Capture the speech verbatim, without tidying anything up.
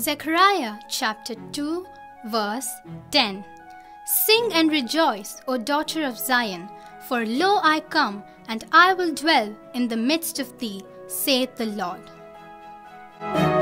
Zechariah chapter two verse ten. Sing and rejoice, O daughter of Zion, for lo I come, and I will dwell in the midst of thee, saith the Lord.